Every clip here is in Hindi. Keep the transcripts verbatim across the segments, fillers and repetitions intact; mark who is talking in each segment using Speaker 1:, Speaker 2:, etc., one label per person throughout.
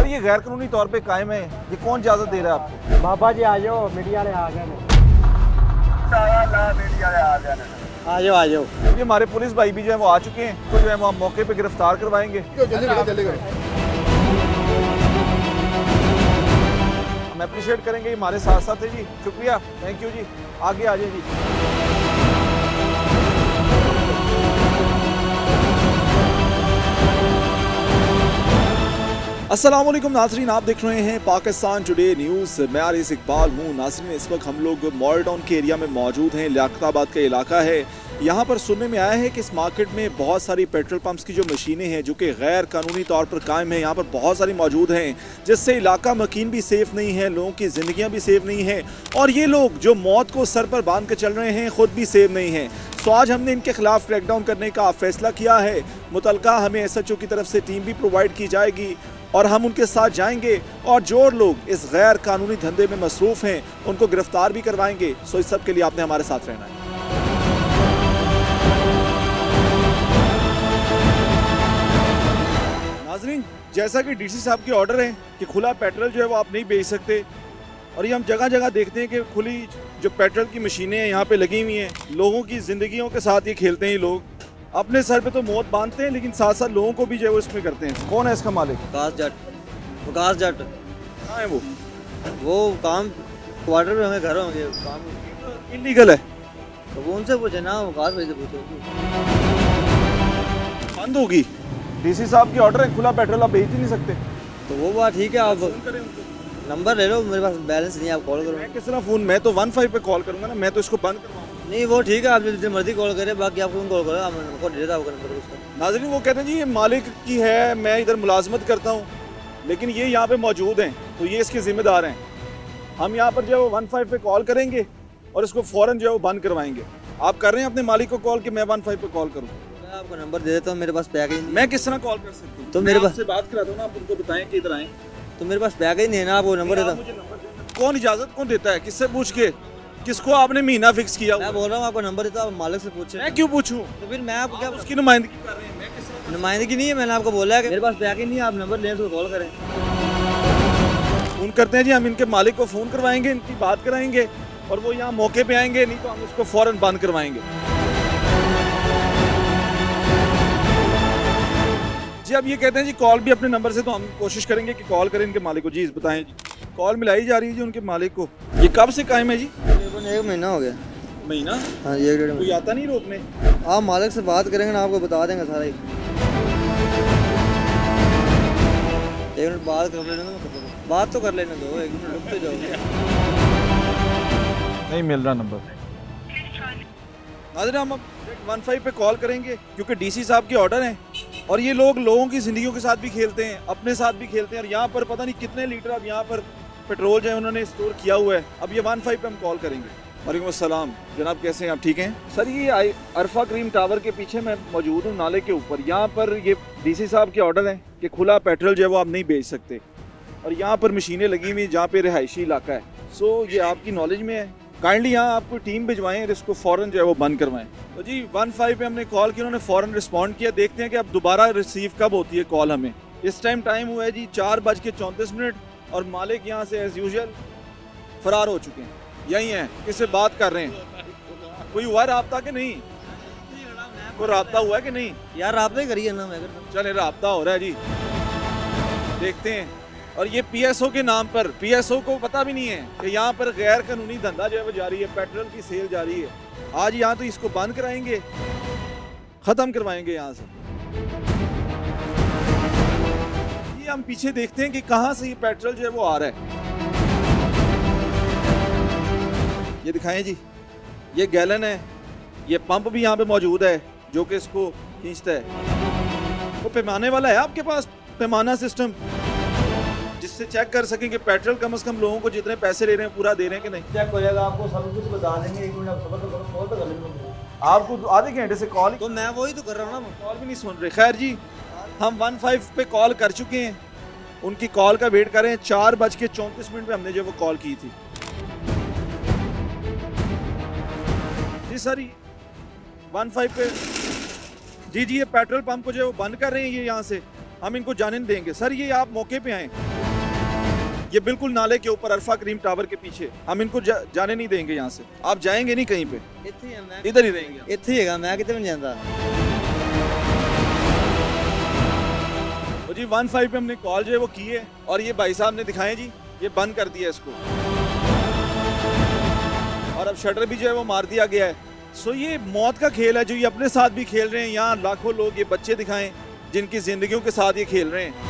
Speaker 1: ये गैर कानूनी तौर पे कायम है, ये कौन इजाजत दे रहा है आपको?
Speaker 2: बाबा जी आ जाओ, मीडिया वाले आ गए, आ जाओ आ जाओ।
Speaker 1: ये हमारे पुलिस भाई भी जो है वो आ चुके हैं, तो जो है वो हम मौके पे गिरफ्तार करवाएंगे। हम अप्रिशिएट करेंगे, ये हमारे साथ साथ है जी। शुक्रिया, थैंक यू जी। आगे आ जाए जी। अस्सलाम वालेकुम नाज़रीन, आप देख रहे हैं पाकिस्तान टुडे न्यूज़। मैं आरिस इकबाल हूँ। नाज़रीन, इस वक्त हम लोग मॉल टाउन के एरिया में मौजूद हैं। लियाकताबाद का इलाका है। यहाँ पर सुनने में आया है कि इस मार्केट में बहुत सारी पेट्रोल पंप्स की जो मशीनें हैं जो कि गैर कानूनी तौर पर कायम है, यहाँ पर बहुत सारी मौजूद हैं, जिससे इलाका मकीन भी सेफ़ नहीं है, लोगों की ज़िंदगियाँ भी सेफ़ नहीं हैं, और ये लोग जो मौत को सर पर बांध कर चल रहे हैं ख़ुद भी सेफ़ नहीं हैं। तो आज हमने इनके खिलाफ क्रैकडाउन करने का फैसला किया है। मुतलका हमें एस एच ओ की तरफ से टीम भी प्रोवाइड की जाएगी और हम उनके साथ जाएंगे और जो लोग इस गैर कानूनी धंधे में मसरूफ़ हैं उनको गिरफ्तार भी करवाएंगे। सो इस सब के लिए आपने हमारे साथ रहना है। नाज़रीन, जैसा कि डीसी साहब के ऑर्डर है कि खुला पेट्रोल जो है वो आप नहीं बेच सकते, और ये हम जगह जगह देखते हैं कि खुली जो पेट्रोल की मशीनें हैं यहाँ पे लगी हुई हैं, लोगों की ज़िंदगियों के साथ ये खेलते हैं। ये लोग अपने सर पे तो मौत बांधते हैं, लेकिन साथ साथ लोगों को भी जो है वो इसमें करते हैं। कौन है इसका मालिक?
Speaker 3: विकास जट। विकास जट
Speaker 1: कहाँ है वो?
Speaker 3: वो काम क्वार्टर में हमें घर होंगे, काम
Speaker 1: इलीगल है
Speaker 3: तो वो उनसे पूछे ना, विकास भाई से पूछो।
Speaker 1: बंद होगी। डीसी साहब के ऑर्डर है, खुला पेट्रोल आप बेच ही नहीं सकते।
Speaker 3: तो वो बात ठीक है, आप नंबर ले लो, मेरे पास बैलेंस नहीं है, आप कॉल करो।
Speaker 1: मैं किस तरह फ़ोन, मैं तो वन फाइव पे कॉल करूँगा ना, मैं तो इसको बंद करवाऊँगा।
Speaker 3: नहीं वो ठीक है, आप जितनी मर्जी कॉल करें, बाकी आप कॉल करो, आप हमको दे देता आपका नंबर उसका।
Speaker 1: नाज़रीन, वो कहते हैं जी ये मालिक की है, मैं इधर मुलाजमत करता हूँ, लेकिन ये यहाँ पे मौजूद हैं तो ये इसके ज़िम्मेदार हैं। हम यहाँ पर जो है वो वन फाइव पे कॉल करेंगे और इसको फ़ौरन जो है वो बंद करवाएंगे। आप कर रहे हैं अपने मालिक को कॉल कि मैं वन फाइव पे कॉल करूँ?
Speaker 3: मैं आपका नंबर दे देता हूँ, मेरे पास पैक ही नहीं।
Speaker 1: मैं किस तरह कॉल कर सकती हूँ?
Speaker 3: तो मेरे पास
Speaker 1: से बात करा दो ना, आप उनको बताएं कि इधर आएँ।
Speaker 3: तो मेरे पास पैक ही नहीं है ना, आपको नंबर देता।
Speaker 1: कौन इजाज़त कौन देता है? किससे पूछ के? किसको आपने महीना फिक्स किया?
Speaker 3: मैं बोल रहा हूँ आपको नंबर देता, आप मालिक से पूछे।
Speaker 1: मैं क्यों पूछूं?
Speaker 3: तो फिर मैं आपको क्या
Speaker 1: उसकी नुमाइंदगी कर रहे हैं? मैं किस
Speaker 3: नुमाइंदगी नहीं है, मैंने आपको बोला है कि मेरे पास पैक ही नहीं है, आप नंबर लें तो कॉल करें।
Speaker 1: फ़ोन करते हैं जी, हम इनके मालिक को फ़ोन करवाएंगे, इनकी बात कराएंगे और वो यहाँ मौके पे आएंगे, नहीं तो हम इसको फ़ौरन बंद करवाएंगे। जी अब ये कहते हैं जी कॉल भी अपने नंबर से, तो हम कोशिश करेंगे कि कॉल करें इनके मालिक को। जी बताएं जी। कॉल मिलाई जा रही है जी उनके मालिक को। ये कब से कायम है जी?
Speaker 3: तकरीबन एक महीना हो गया।
Speaker 1: महीना?
Speaker 3: हाँ एक डेढ़
Speaker 1: कोई आता नहीं रोकने?
Speaker 3: आप मालिक से बात करेंगे ना, आपको बता देंगे सारा ही। एक मिनट बात कर लेना, बात तो कर लेना दो, एक मिनट रुकते जाओ।
Speaker 1: नहीं मिल रहा नंबर। नाज़रीन, हम अब वन फाइव पे कॉल करेंगे क्योंकि डीसी साहब के ऑर्डर हैं और ये लोग लोगों की ज़िंदगियों के साथ भी खेलते हैं, अपने साथ भी खेलते हैं, और यहाँ पर पता नहीं कितने लीटर अब यहाँ पर पेट्रोल जो है उन्होंने स्टोर किया हुआ है। अब ये वन फाइव पे हम कॉल करेंगे। वालेकुम अस्सलाम जनाब, कैसे हैं आप? ठीक हैं सर। ये आई अरफा क्रीम टावर के पीछे मैं मौजूद हूँ, नाले के ऊपर। यहाँ पर ये डीसी साहब के ऑर्डर हैं कि खुला पेट्रोल जो है वो आप नहीं बेच सकते, और यहाँ पर मशीनें लगी हुई जहाँ पे रिहायशी इलाका है। सो ये आपकी नॉलेज में है, काइंडली यहाँ आपको टीम भिजवाएं और इसको फ़ौरन जो है वो बंद करवाएं। तो जी वन फाइव पे हमने कॉल की, उन्होंने फ़ौरन रिस्पॉन्ड किया। देखते हैं कि अब दोबारा रिसीव कब होती है कॉल हमें। इस टाइम टाइम हुआ है जी चार बज के चौंतीस मिनट और मालिक यहाँ से एज़ यूजुअल फ़रार हो चुके हैं। यही हैं, किससे बात कर रहे हैं? कोई हुआ राब्ता कि नहीं? कोई राब्ता हुआ है कि नहीं?
Speaker 3: यार राब्ता ही करिए ना, मैं
Speaker 1: चले राब्ता हो रहा है जी, देखते हैं। और ये पीएसओ के नाम पर, पीएसओ को पता भी नहीं है कि यहाँ पर गैर कानूनी धंधा जो है वो जारी है, पेट्रोल की सेल जारी है। आज यहाँ तो इसको बंद कराएंगे, ख़त्म करवाएंगे यहाँ से। ये हम पीछे देखते हैं कि कहाँ से ये पेट्रोल जो है वो आ रहा है। ये दिखाएं जी, ये गैलन है, ये पंप भी यहाँ पे मौजूद है जो कि इसको खींचता है। वो पैमाने वाला है आपके पास, पैमाना सिस्टम, जिससे चेक कर सकें कि पेट्रोल कम से कम लोगों को जितने पैसे ले रहे हैं पूरा दे रहे हैं कि नहीं?
Speaker 3: चेक हो जाएगा, आपको सब कुछ बता देंगे। एक मिनट आप सब्र करो, कॉल तो कर लेंगे।
Speaker 1: आपको आधे घंटे से कॉल,
Speaker 3: तो मैं वही तो कर रहा हूँ ना,
Speaker 1: कॉल भी नहीं सुन रहे। खैर जी, हम वन फाइव पे कॉल कर चुके हैं, उनकी कॉल का वेट करें। चार बज के चौंतीस मिनट पे हमने जो वो कॉल की थी। जी सर, वन फाइव पे जी जी ये पेट्रोल पंप को जो है वो बंद कर रहे हैं, ये यहाँ से हम इनको जाने नहीं देंगे। सर ये आप मौके पे आएँ। ये बिल्कुल नाले के ऊपर अरफा करीम टावर के पीछे। हम इनको जा, जाने नहीं देंगे यहाँ से। आप जाएंगे नहीं कहीं पे,
Speaker 3: ਇੱਥੇ ਹੀ ਆ ਮੈਂ
Speaker 1: इधर ही रहेंगे।
Speaker 3: ਇੱਥੇ ਹੀ ਹੈਗਾ ਮੈਂ ਕਿਤੇ ਵੀ ਨਹੀਂ ਜਾਂਦਾ।
Speaker 1: तो जी वन फाइव पे हमने कॉल जो है वो की है और ये भाई साहब ने दिखाएं जी, ये बंद कर दिया इसको और अब शटर भी जो है वो मार दिया गया है। सो ये मौत का खेल है जो ये अपने साथ भी खेल रहे हैं। यहाँ लाखों लोग, ये बच्चे दिखाएं जिनकी जिंदगियों के साथ ये खेल रहे हैं।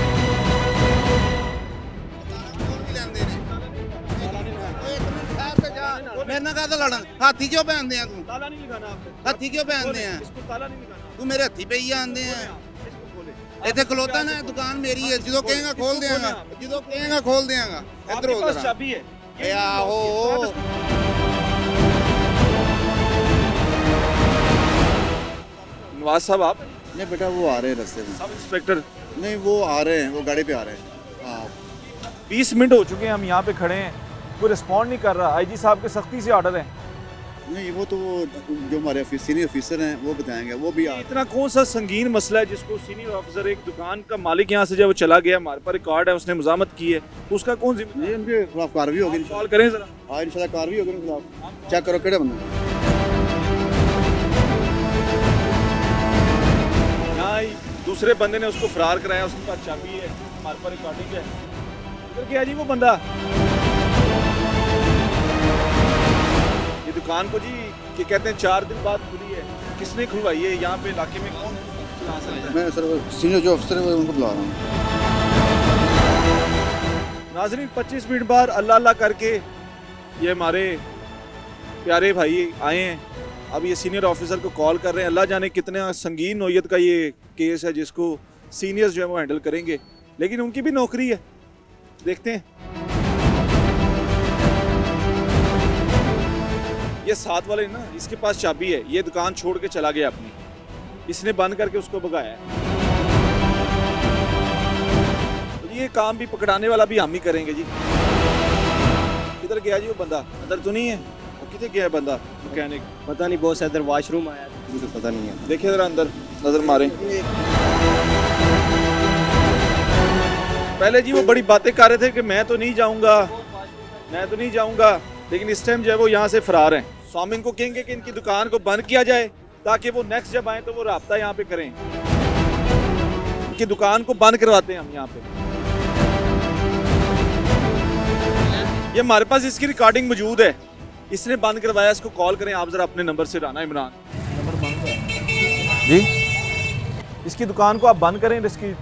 Speaker 4: मेरे ना काहदा लड़ा हाथी क्यों पहनते हैं तू
Speaker 1: ताला नहीं लगाना आपने,
Speaker 4: हाथी क्यों पहनते हैं
Speaker 1: इसको ताला नहीं लगाना।
Speaker 4: तू मेरे हथी पे ही आंदे हैं
Speaker 1: इसको खोले।
Speaker 4: ਇੱਥੇ ਖਲੋਤਾ ਨਾ ਦੁਕਾਨ ਮੇਰੀ ਹੈ ਜਦੋਂ ਕਹੇਗਾ ਖੋਲ ਦੇਵਾਂਗਾ ਜਦੋਂ ਕਹੇਗਾ ਖੋਲ ਦੇਵਾਂਗਾ ਇੱਧਰ
Speaker 1: आपके
Speaker 4: हो
Speaker 1: पास
Speaker 4: जरा
Speaker 1: चाबी है।
Speaker 4: ए आहो
Speaker 1: नवाज साहब आप
Speaker 5: नहीं बेटा वो आ रहे हैं रास्ते में।
Speaker 1: सब इंस्पेक्टर
Speaker 5: नहीं वो आ रहे हैं, वो गाड़ी पे आ रहे हैं। हाँ
Speaker 1: बीस मिनट हो चुके हैं हम यहाँ पे खड़े हैं, कोई रिस्पॉन्ड नहीं कर रहा। आईजी साहब के सख्ती से ऑर्डर है।
Speaker 5: नहीं वो तो वो जो हमारे सीनियर ऑफिसर हैं वो बताएंगे, वो भी आ
Speaker 1: इतना कौन सा संगीन मसला है जिसको सीनियर ऑफिसर, एक दुकान का मालिक यहाँ से जब वो चला गया, हमारे पर रिकॉर्ड है, उसने मुजामत की है, तो उसका कौन जिम्मेदार?
Speaker 5: ये उनके खिलाफ कार्रवाई होगी।
Speaker 1: कॉल करें जरा।
Speaker 5: हाँ इंशाल्लाह कार्रवाई होगी उनके खिलाफ। चेक करो केड़े बंदे
Speaker 1: यहाँ ही दूसरे बंदे ने उसको फरार कराया, उसके पास चाबी है, हमारे पर रिकॉर्डिंग है। इधर क्या जी वो बंदा, ये दुकान को जी कि कहते हैं चार दिन बाद खुली है, किसने खुलवाई है? यहाँ पे इलाके में कौन चला सकता है?
Speaker 5: मैं सर सीनियर जो अफसर है उनको बुला रहा हूँ।
Speaker 1: नाजरीन पच्चीस मिनट बाद अल्लाह अल्लाह करके ये हमारे प्यारे भाई आए हैं। अब ये सीनियर ऑफिसर को कॉल कर रहे हैं। अल्लाह जाने कितने संगीन नौयत का ये केस है जिसको सीनियर्स जो है वो हैंडल करेंगे, लेकिन उनकी भी नौकरी है। देखते हैं। ये साथ वाले ना, इसके पास चाबी है, ये दुकान छोड़ के चला गया अपनी, इसने बंद करके उसको भगाया है। तो ये काम भी पकड़ाने वाला भी हम ही करेंगे जी। किधर गया जी वो बंदा? अंदर तो नहीं है वो? किधर गया है बंदा मैकेनिक?
Speaker 2: पता नहीं बॉस, इधर वॉशरूम आया मुझे पता नहीं है।
Speaker 1: देखिए जरा अंदर नजर मारें। पहले जी वो बड़ी बातें कर रहे थे कि मैं तो नहीं जाऊंगा, मैं तो नहीं जाऊंगा, लेकिन इस टाइम जो है वो यहाँ से फरार हैं। सो हम इनको कहेंगे कि इनकी दुकान को बंद किया जाए ताकि वो नेक्स्ट जब आए तो वो राब्ता यहाँ पे करें। इनकी दुकान को बंद करवाते हैं हम यहाँ पे। ये हमारे पास इसकी रिकॉर्डिंग मौजूद है, इसने बंद करवाया, इसको कॉल करें आप जरा अपने नंबर से। राना इमरान नंबर बंद है जी, इसकी दुकान को आप बंद करें। इसकी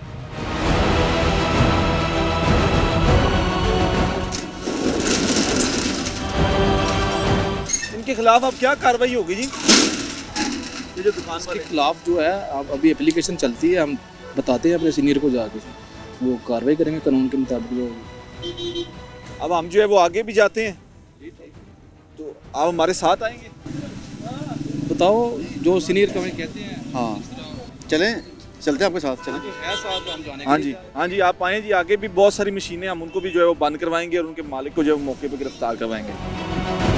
Speaker 1: इनके खिलाफ अब क्या कार्रवाई होगी जी? ये जो दुकान
Speaker 6: के खिलाफ जो है अब अभी एप्लीकेशन चलती है, हम बताते हैं अपने सीनियर को जाके, वो कार्रवाई करेंगे कानून के मुताबिक जो होगी।
Speaker 1: अब हम जो है वो आगे भी जाते हैं, तो आप हमारे साथ आएंगे?
Speaker 6: बताओ जो सीनियर कमेटी कहते हैं।
Speaker 5: हाँ चलें, चलते हैं आपके साथ। चलें
Speaker 6: है साथ हम जाने
Speaker 1: हाँ जी, हाँ जी आप आएँ जी। आगे भी बहुत सारी मशीनें, हम उनको भी जो है वो बंद करवाएंगे और उनके मालिक को जो है मौके पर गिरफ्तार करवाएंगे।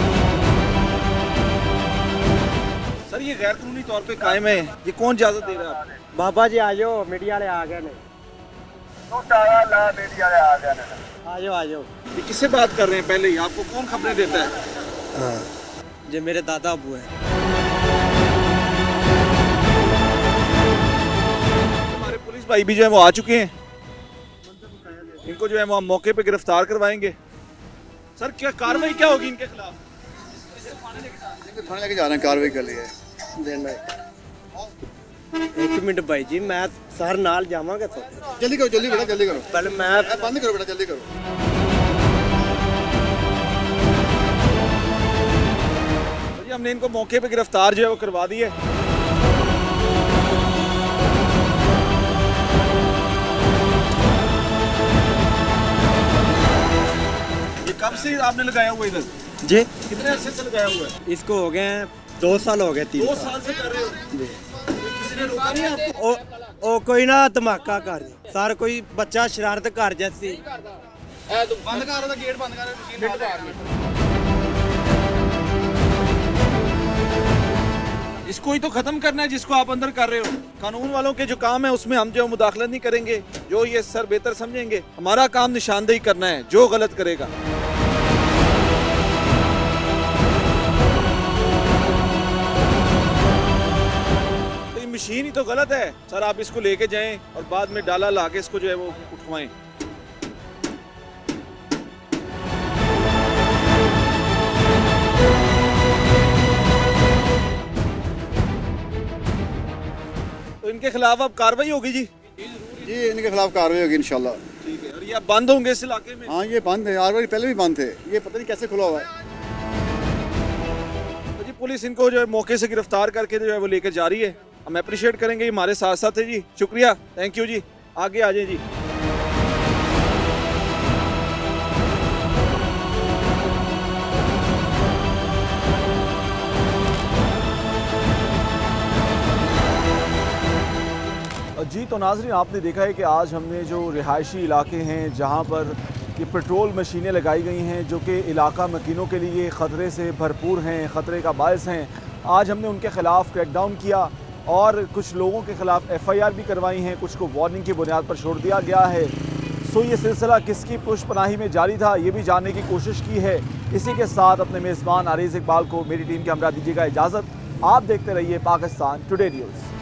Speaker 1: सर ये गैर कानूनी तौर पे कायम है, ये कौन इजाजत दे रहा है आपको?
Speaker 2: बाबा जी आ जाओ, मीडिया वाले आ गए ने। आ जाओ आ जाओ।
Speaker 1: ये किससे बात कर रहे हैं? पहले ही आपको कौन खबरें देता है?
Speaker 3: हाँ ये मेरे दादा अबू हैं।
Speaker 1: हमारे पुलिस भाई भी जो है वो आ चुके हैं, इनको जो है वो हम मौके पे गिरफ्तार करवाएंगे। सर क्या कार्रवाई क्या होगी इनके खिलाफ?
Speaker 5: थाने लेके जा रहे हैं कार्रवाई के लिए।
Speaker 2: एक मिनट भाई जी, मैं सर नाल जावांगा तो।
Speaker 5: जल्दी करो जल्दी बेटा जल्दी करो,
Speaker 2: पहले मैं
Speaker 5: ए, बंद करो बेटा जल्दी करो।
Speaker 1: तो जी हमने इनको मौके पे गिरफ्तार जो है वो करवा दी है। ये कब से आपने लगाया हुआ इधर?
Speaker 2: जी
Speaker 1: कितने अरसे से लगाया हुआ है?
Speaker 2: इसको हो गए हैं दो साल हो गए, तीन
Speaker 1: दो
Speaker 2: साल।
Speaker 1: साल से कर रहे हो जी। किसी ने रोका नहीं आपको?
Speaker 2: ओ, ओ कोई ना धमाका कर सर, कोई बच्चा शरारत कर जैसी।
Speaker 4: ਬੰਦ ਕਰ ਉਹਦਾ ਗੇਟ ਬੰਦ ਕਰ ਮਸ਼ੀਨ ਲਾ ਦੇ।
Speaker 1: इसको ही तो खत्म करना है जिसको आप अंदर कर रहे हो। कानून वालों के जो काम है उसमें हम जो मुदाखलत नहीं करेंगे, जो ये सर बेहतर समझेंगे। हमारा काम निशानदेही करना है, जो गलत करेगा। तो ये मशीन ही तो गलत है सर, आप इसको लेके जाएं और बाद में डाला ला के इसको जो है वो उठवाएं। तो इनके खिलाफ अब कार्रवाई होगी जी?
Speaker 5: जी इनके खिलाफ कार्रवाई होगी इंशाल्लाह।
Speaker 1: ठीक है। और ये अब बंद होंगे इस इलाके में?
Speaker 5: हाँ ये बंद है, आठ बार पहले भी बंद थे, ये पता नहीं कैसे खुला हुआ है।
Speaker 1: तो जी पुलिस इनको जो है मौके से गिरफ्तार करके जो है वो लेकर जा रही है। हम अप्रिशिएट करेंगे, हमारे साथ साथ है जी। शुक्रिया, थैंक यू जी। आगे आ जाए जी। जी तो नाज़रीन, आपने देखा है कि आज हमने जो रिहायशी इलाके हैं जहां पर ये पेट्रोल मशीनें लगाई गई हैं जो कि इलाका मकीनों के लिए ख़तरे से भरपूर हैं, ख़तरे का बायस हैं, आज हमने उनके ख़िलाफ़ क्रैकडाउन किया और कुछ लोगों के ख़िलाफ़ एफ़ आई आर भी करवाई हैं, कुछ को वार्निंग की बुनियाद पर छोड़ दिया गया है। सो ये सिलसिला किसकी पुष्पनाही में जारी था ये भी जानने की कोशिश की है। इसी के साथ अपने मेज़बान आरिज़ इकबाल को मेरी टीम के हमरा दीजिएगा इजाज़त। आप देखते रहिए पाकिस्तान टुडे न्यूज़।